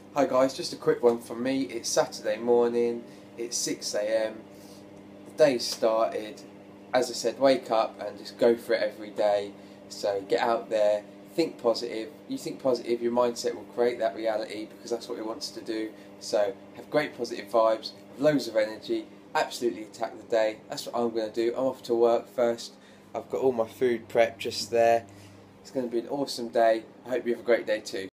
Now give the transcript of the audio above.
Hi guys, just a quick one from me. It's Saturday morning, it's 6 a.m. The day's started. As I said, wake up and just go for it every day. So get out there, think positive. You think positive, your mindset will create that reality because that's what it wants to do. So have great positive vibes, have loads of energy, absolutely attack the day. That's what I'm going to do. I'm off to work first. I've got all my food prepped just there. It's going to be an awesome day. I hope you have a great day too.